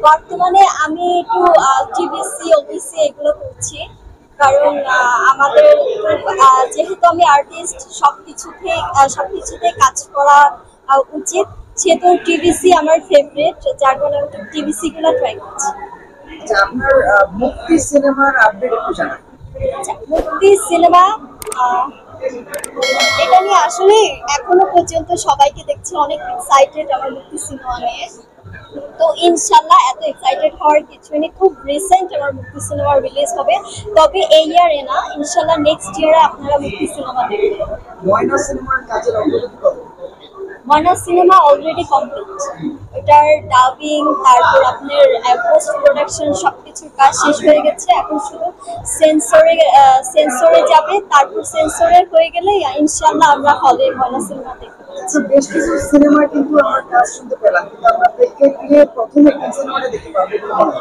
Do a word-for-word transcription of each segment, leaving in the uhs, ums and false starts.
বর্তমানে আমি একটু টিবিসি ওবিসি এগুলো করছি, কারণ আমাদের যেহেতু আমি আর্টিস্ট সবকিছুতে সবকিছুতে কাজ করা উচিত, সেহেতু টিবিসি আমার ফেভারিট, যার কারণে আমি টিবিসি গুলো ট্রাই করছি। আচ্ছা, আপনার মুক্তি সিনেমার আপডেট একটু জানান। মুক্তি সিনেমা এটা নিয়ে আসলে এখনো পর্যন্ত সবাইকে দেখছি অনেক এক্সাইটেড আমার মুক্তি সিনেমা নিয়ে। তো ইনশাল্লাহ এত এক্সাইটেড হওয়ার কিছু নেই, খুব রিসেন্ট আমার মুক্তি সিনেমা রিলিজ হবে, তবে এই ইয়ারে না, ইনশাল্লাহ নেক্সট ইয়ারে আপনারা মুক্তি সিনেমা দেখবেন। ময়না সিনেমার কাজের অগ্রগতি কত? ময়না সিনেমা অলরেডি কমপ্লিট, এটার ডাবিং, তারপর আপনার পোস্ট প্রোডাকশন সবকিছুর কাজ শেষ হয়ে গেছে, এখন শুধু সেন্সরে সেন্সরে যাবে, তারপর সেন্সরে হয়ে গেলে ইনশাল্লাহ আমরা হলে ময়না সিনেমা দেখব। বেশ কিছু সিনেমা কিন্তু আমরা কাজ শুনতে পেলাম, কিন্তু আমরা প্রেক্ষাগৃহে প্রথমে কোন সিনেমাটা দেখতে পাবো?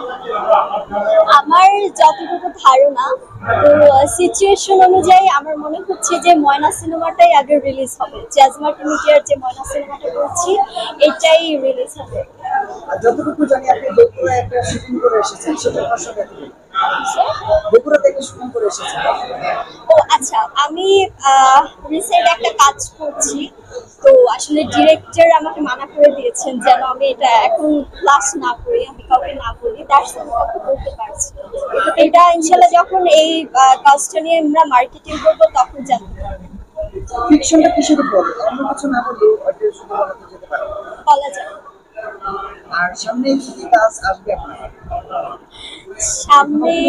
আমার যতটুকু ধারণা, তো সিচুয়েশন অনুযায়ী আমার মনে হচ্ছে যে ময়না সিনেমাটাই আগে রিলিজ হবে। জ্যাজমার্ট মিডিয়ার যে ময়না সিনেমাটা করছি এটাই রিলিজ হবে। যতটুকু জানি আপনি বগুড়া একটা শুটিং করে এসেছেন, সেটা দর্শক দেখবেন। বগুড়া থেকে শুটিং করে এসেছেন। ও আচ্ছা, আমি রিসেন্ট একটা কাজ করছি, তো আসলে ডিরেক্টর আমাকে মানা করে দিয়েছেন যেন আমি এটা এখন ক্লাস না করি, আমি কাউকে না বলি, তার সঙ্গে কাউকে বলতে পারছি। এটা ইনশাল্লাহ যখন এই কাজটা নিয়ে আমরা মার্কেটিং করবো তখন জানতে পারবো। ফিকশনটা কিসের উপর? অন্য কিছু না বললেও এটা শুধু বলতে যেতে পারে, বলা যায়। আর সামনে কি কি কাজ আসবে আপনার? সামনে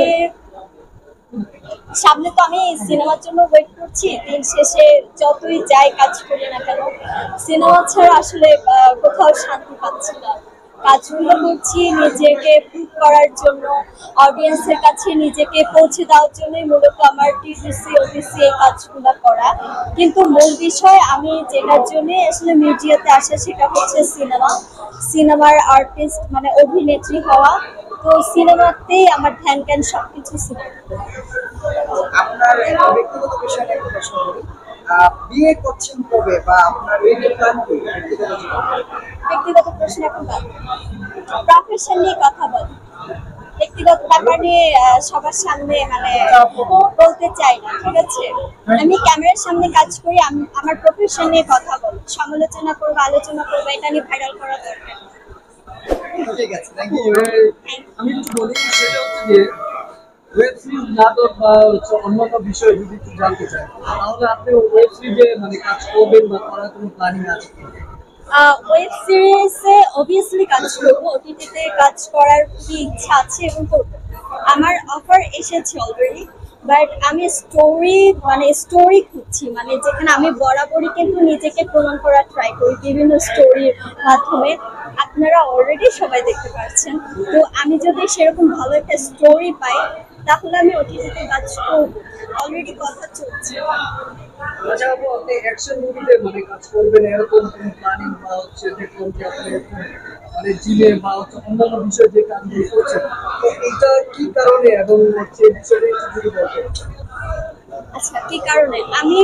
সামনে তো আমি সিনেমার জন্য ওয়েট করছি। দিন শেষে যতই যাই কাজ করি না কেন, সিনেমা ছাড়া আসলে কোথাও শান্তি পাচ্ছি না। কাজগুলো করছি নিজেকে প্রুভ করার জন্য, অডিয়েন্সের কাছে নিজেকে পৌঁছে দেওয়ার জন্যই মূলত আমার টিভিসি ওবিসি এই কাজগুলো করা। কিন্তু মূল বিষয় আমি যেটার জন্য আসলে মিডিয়াতে আসা, সেটা হচ্ছে সিনেমা, সিনেমার আর্টিস্ট মানে অভিনেত্রী হওয়া। তো সিনেমাতেই আমার ধ্যান জ্ঞান সবকিছু সিনেমা। আপনার ব্যক্তিগত বিষয়টা একটু প্রশ্ন করি, বিয়ে করছেন কবে বা আপনার এই প্ল্যান কি? ব্যক্তিগত প্রশ্ন এখন বাদ, প্রফেশন নিয়ে কথা বল। ব্যক্তিগত ব্যাপার নিয়ে সবার সামনে মানে বলতে চাই না, ঠিক আছে? আমি ক্যামেরার সামনে কাজ করি, আমার প্রফেশন নিয়ে কথা বল, সমালোচনা করবো, আলোচনা করবো, এটা নিয়ে ভাইরাল করা দরকার। ঠিক আছে, থ্যাংক ইউ। আমি একটু বলি, সেটা হচ্ছে যে ওয়েব সিরিজ, নাটক বা হচ্ছে অন্যান্য বিষয়ে যদি একটু জানতে চাই, তাহলে আপনি ওয়েব সিরিজে মানে কাজ করবেন বা করার কোনো প্ল্যানিং আছে? ওয়েব সিরিজে অবভিয়াসলি কাজ করবো, ওটিটিতে কাজ করার খুবই ইচ্ছা আছে এবং করবো। আমার অফার এসেছে অলরেডি, বাট আমি স্টোরি মানে স্টোরি খুঁজছি, মানে যেখানে আমি বরাবরই কিন্তু নিজেকে প্রমাণ করার ট্রাই করি বিভিন্ন স্টোরির মাধ্যমে। আপনারা অলরেডি সবাই দেখতে পাচ্ছেন, তো আমি যদি সেরকম ভালো একটা স্টোরি পাই তাহলে আমি ওটিটিতে কাজ করবো, অলরেডি কথা চলছে। আচ্ছা আপু, আপনি অ্যাকশন মুভিতে মানে কাজ করবেন এরকম কোনো প্ল্যানিং বা হচ্ছে দেখুন যে আপনি মানে জিমে বা হচ্ছে অন্যান্য বিষয়ে যে কাজগুলো করছেন, তো এইটা কি কারণে এবং হচ্ছে বিষয়টা একটু যদি বলতেন। আচ্ছা, কি কারণে? আমি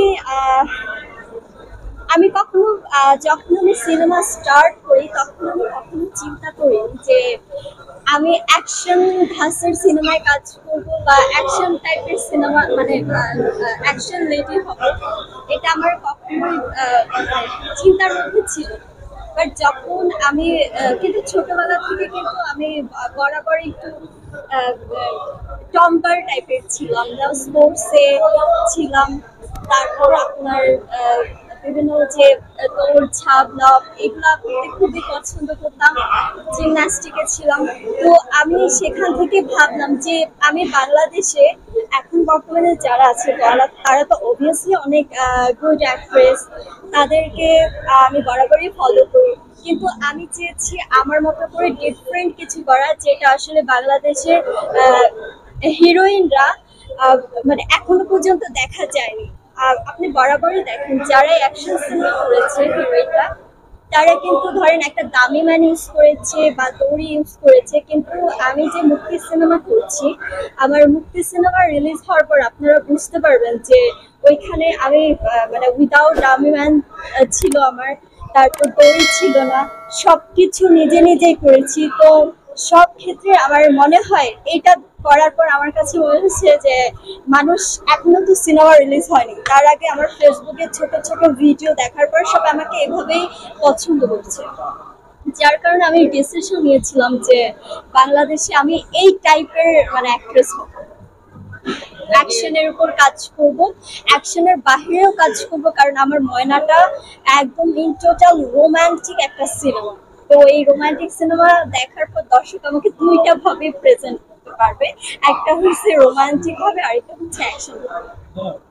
আমি কখনো যখন আমি সিনেমা স্টার্ট করি তখন আমি কখনো চিন্তা করি যে আমি অ্যাকশন ধাঁচের সিনেমায় কাজ করবো বা অ্যাকশন টাইপের সিনেমা মানে অ্যাকশন লেডি হবে, এটা আমার কখনোই চিন্তার মধ্যে ছিল। বাট যখন আমি কিন্তু ছোটবেলা থেকে কিন্তু আমি বরাবর একটু টম্পার টাইপের ছিলাম, স্পোর্টসে ছিলাম, তারপর আপনার বিভিন্ন যে দৌড় ঝাঁপ লাফ এগুলা করতে খুবই পছন্দ করতাম, জিমন্যাস্টিকে ছিলাম। তো আমি সেখান থেকে ভাবলাম যে আমি বাংলাদেশে এখন বর্তমানে যারা আছে তারা তারা তো অবভিয়াসলি অনেক গুড অ্যাক্ট্রেস, তাদেরকে আমি বরাবরই ফলো করি, কিন্তু আমি চেয়েছি আমার মতো করে ডিফারেন্ট কিছু করা, যেটা আসলে বাংলাদেশের হিরোইনরা মানে এখনো পর্যন্ত দেখা যায়নি। আপনি বরাবরই দেখেন যারা অ্যাকশন সিনেমা করেছে হিরোইনরা, তারা কিন্তু ধরেন একটা দামি ম্যান ইউজ করেছে বা দড়ি ইউজ করেছে, কিন্তু আমি যে মুক্তি সিনেমা করছি, আমার মুক্তি সিনেমা রিলিজ হওয়ার পর আপনারা বুঝতে পারবেন যে ওইখানে আমি মানে উইদাউট দামি ম্যান ছিল আমার, তারপর দড়ি ছিল না, সবকিছু নিজে নিজেই করেছি। তো সব ক্ষেত্রে আমার মনে হয় এটা করার পর আমার কাছে মনে হচ্ছে যে মানুষ এখনো তো সিনেমা রিলিজ হয়নি, তার আগে আমার ফেসবুকে ছোট ছোট ভিডিও দেখার পর সব আমাকে এভাবেই পছন্দ করছে, যার কারণে আমি ডিসিশন নিয়েছিলাম যে বাংলাদেশে আমি এই টাইপের মানে অ্যাক্ট্রেস হব, অ্যাকশনের উপর কাজ করব, অ্যাকশনের বাহিরেও কাজ করব, কারণ আমার ময়নাটা একদম ইন টোটাল রোমান্টিক একটা সিনেমা। তো এই রোমান্টিক সিনেমা দেখার পর দর্শক আমাকে দুইটা ভাবে প্রেজেন্ট করতে পারবে, একটা হচ্ছে রোমান্টিক ভাবে আর একটা হচ্ছে অ্যাকশন ভাবে।